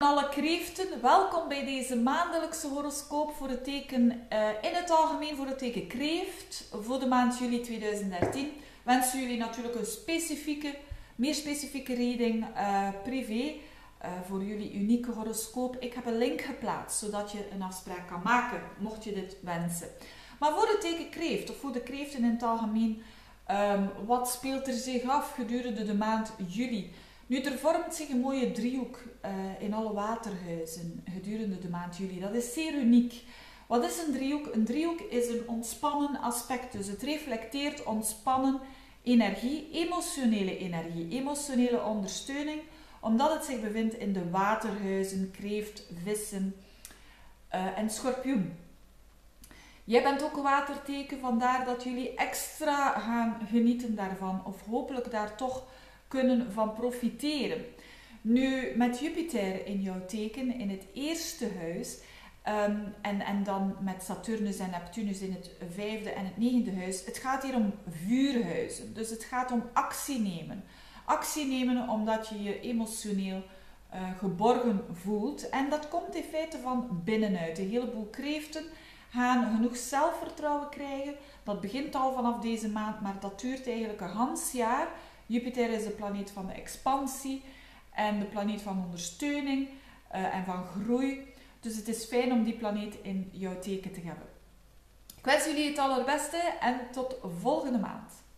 Alle kreeften, welkom bij deze maandelijkse horoscoop voor het teken in het algemeen voor het teken kreeft voor de maand juli 2013. Wensen jullie natuurlijk een meer specifieke reading privé voor jullie unieke horoscoop. Ik heb een link geplaatst zodat je een afspraak kan maken mocht je dit wensen. Maar voor het teken kreeft of voor de kreeften in het algemeen, wat speelt er zich af gedurende de maand juli? Nu, er vormt zich een mooie driehoek in alle waterhuizen gedurende de maand juli. Dat is zeer uniek. Wat is een driehoek? Een driehoek is een ontspannen aspect. Dus het reflecteert ontspannen energie, emotionele ondersteuning, omdat het zich bevindt in de waterhuizen, kreeft, vissen en schorpioen. Jij bent ook een waterteken, vandaar dat jullie extra gaan genieten daarvan, of hopelijk daar toch kunnen van profiteren. Nu, met Jupiter in jouw teken, in het eerste huis, en dan met Saturnus en Neptunus in het vijfde en het negende huis, het gaat hier om vuurhuizen. Dus het gaat om actie nemen. Actie nemen omdat je je emotioneel geborgen voelt. En dat komt in feite van binnenuit. Een heleboel kreeften gaan genoeg zelfvertrouwen krijgen. Dat begint al vanaf deze maand, maar dat duurt eigenlijk een gans jaar. Jupiter is de planeet van de expansie en de planeet van ondersteuning en van groei. Dus het is fijn om die planeet in jouw teken te hebben. Ik wens jullie het allerbeste en tot volgende maand.